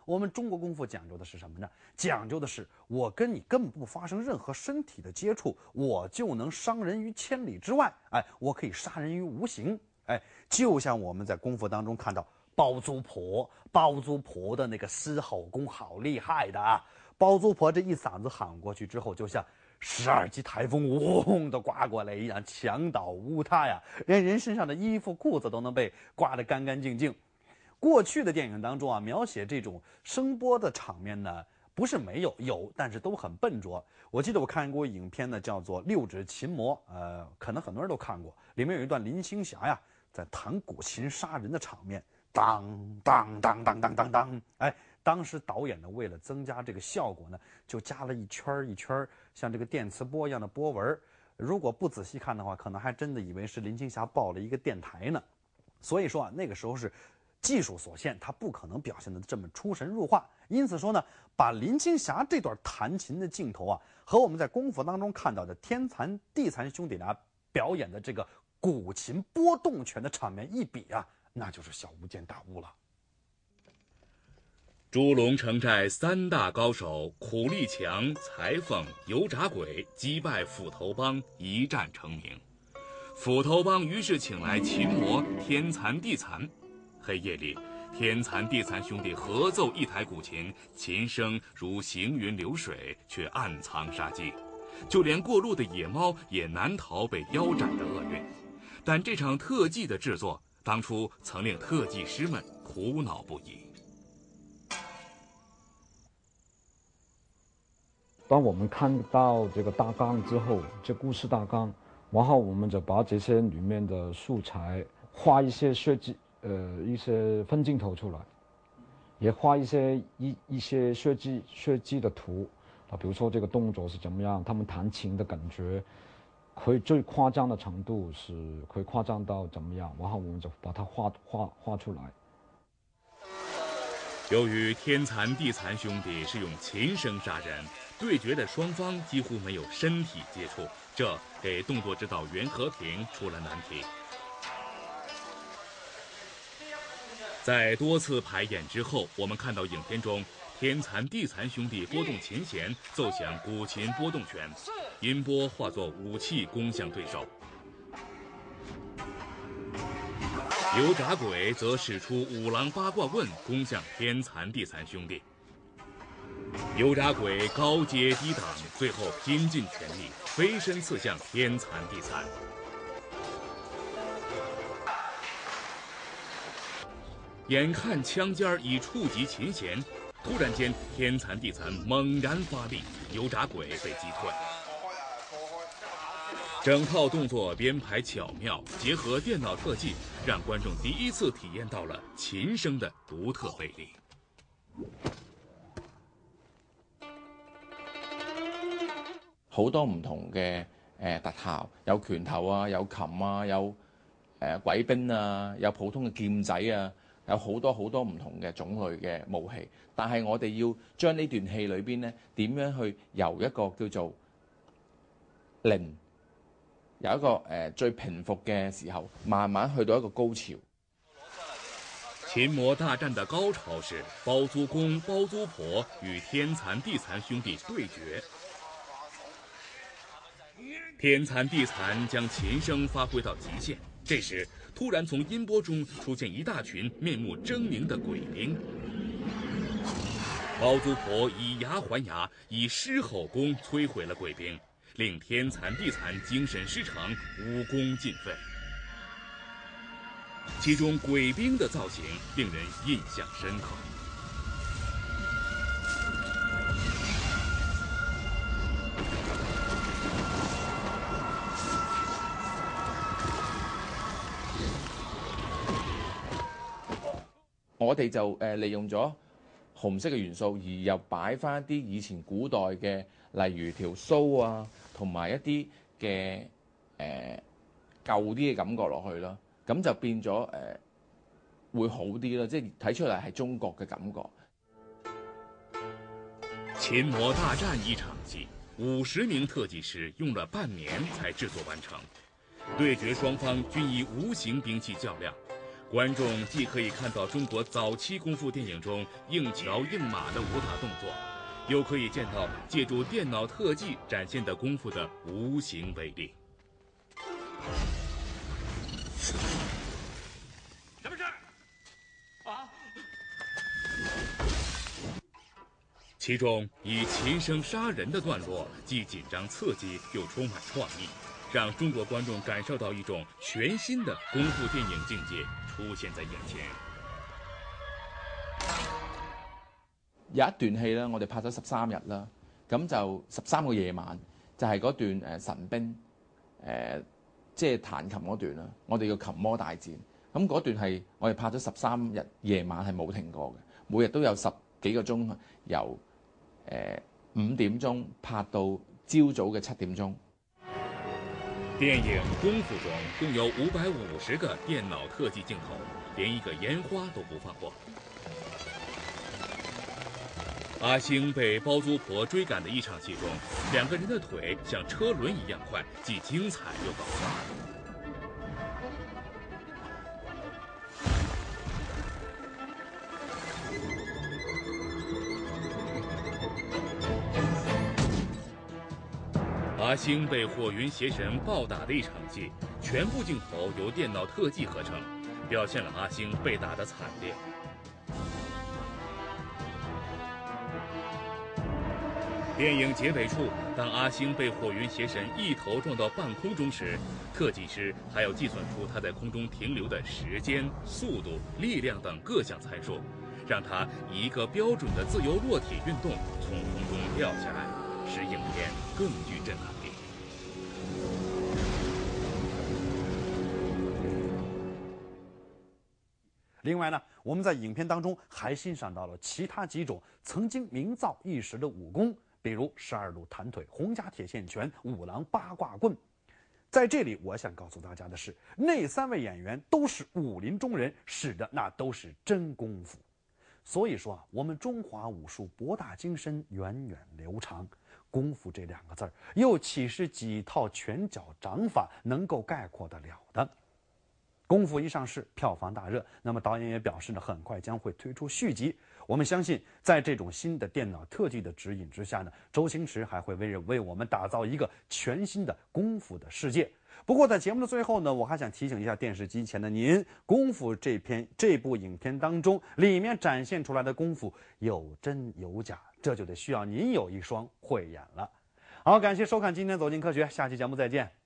我们中国功夫讲究的是什么呢？讲究的是我跟你根本不发生任何身体的接触，我就能伤人于千里之外，我可以杀人于无形，就像我们在功夫当中看到包租婆的那个狮吼功好厉害的啊！包租婆这一嗓子喊过去之后，就像12级台风嗡的刮过来一样，墙倒屋塌呀，连人身上的衣服裤子都能被刮得干干净净。过去的电影当中描写这种声波的场面呢，不是没有，但是都很笨拙。我记得我看过影片呢，叫做《六指琴魔》，可能很多人都看过。里面有一段林青霞呀在弹古琴杀人的场面，当当当当当当当，当时导演呢为了增加这个效果呢，就加了一圈一圈像这个电磁波一样的波纹。如果不仔细看的话，可能还真的以为是林青霞抱了一个电台呢。所以说那个时候是技术所限，他不可能表现得这么出神入化。因此说呢，把林青霞这段弹琴的镜头和我们在功夫当中看到的天残地残兄弟俩表演的这个古琴波动拳的场面一比那就是小巫见大巫了。 猪龙城寨3大高手苦力强、裁缝、油炸鬼击败斧头帮，一战成名。斧头帮于是请来琴魔天残地残。黑夜里，天残地残兄弟合奏一台古琴，琴声如行云流水，却暗藏杀机。就连过路的野猫也难逃被腰斩的厄运。但这场特技的制作，当初曾令特技师们苦恼不已。 当我们看到这个大纲之后，这故事大纲，然后我们就把这些里面的素材画一些设计，一些分镜头出来，也画一些设计的图比如说这个动作是怎么样，他们弹琴的感觉，可以最夸张的程度是可以夸张到怎么样，然后我们就把它画出来。 由于天残地残兄弟是用琴声杀人，对决的双方几乎没有身体接触，这给动作指导袁和平出了难题。在多次排演之后，我们看到影片中天残地残兄弟拨动琴弦，奏响古琴波动拳，音波化作武器攻向对手。油炸鬼则使出五郎八卦棍攻向天残地残兄弟。油炸鬼高接低挡，最后拼尽全力飞身刺向天残地残。眼看枪尖已触及琴弦，突然间天残地残猛然发力，油炸鬼被击退。整套动作编排巧妙，结合电脑特技，让观众第一次体验到了琴声的独特魅力。 好多唔同嘅特效，有拳頭啊，有琴啊，有鬼兵啊，有普通嘅劍仔啊，有好多唔同嘅種類嘅武器。但係我哋要將呢段戲裏邊咧，點樣去由一個叫做零，有一個最平復嘅時候，慢慢去到一個高潮。 琴魔大戰的高潮是包租公包租婆與天殘地殘兄弟對決。天殘地殘將琴聲發揮到極限，這時突然從音波中出現一大群面目狰狞的鬼兵。包租婆以牙還牙，以獅吼功摧毀了鬼兵，令天殘地殘精神失常，武功盡廢。其中鬼兵的造型令人印象深刻。 我哋就利用咗紅色嘅元素，而又擺翻一啲以前古代嘅，例如條鬚啊，同埋一啲嘅舊啲嘅感覺落去啦。咁就變咗會好啲啦，即係睇出嚟係中國嘅感覺。 琴魔大戰一場戲，50名特技師用了半年才製作完成。對決雙方均以無形兵器較量。 观众既可以看到中国早期功夫电影中硬桥硬马的武打动作，又可以见到借助电脑特技展现的功夫的无形威力。 什么事？啊！ 其中以琴声杀人的段落，既紧张刺激又充满创意，让中国观众感受到一种全新的功夫电影境界出現在眼前。 有一段戲咧，我哋拍咗13日啦，咁就13個夜晚，就係嗰段神兵即係彈琴嗰段啦。我哋叫琴魔大戰，咁嗰段係我哋拍咗13日夜晚係冇停過嘅，每日都有10幾個鐘，由5點鐘拍到朝早嘅7點鐘。 電影《功夫》中共有550個電腦特技鏡頭，連一個煙花都不放過。阿星被包租婆追趕的一場戲中，2個人的腿像車輪一樣快，既精彩又搞笑。阿星被火雲邪神暴打的一場戲，全部鏡頭由電腦特技合成，表現了阿星被打的慘烈。電影結尾處，當阿星被火雲邪神一頭撞到半空中時，特技師還要計算出他在空中停留的時間、速度、力量等各項參數，讓他以一個標準的自由落體運動從空中掉下來，使影片更具震撼力。 另外呢，我们在影片当中还欣赏到了其他几种曾经名噪一时的武功，比如12路弹腿、洪家铁线拳、五郎八卦棍。在这里，我想告诉大家的是，那3位演员都是武林中人，使的那都是真功夫。所以说啊，我们中华武术博大精深，源远流长。功夫这2个字儿，又岂是几套拳脚掌法能够概括得了的？功夫一上市，票房大热，那么导演也表示呢，很快将会推出续集。我们相信，在这种新的电脑特技的指引之下呢，周星驰还会为我们打造一个全新的功夫的世界。不过在节目的最后呢，我还想提醒一下电视机前的您，功夫这部影片当中，里面展现出来的功夫有真有假，这就得需要您有一双慧眼了。好，感谢收看今天走进科学，下期节目再见。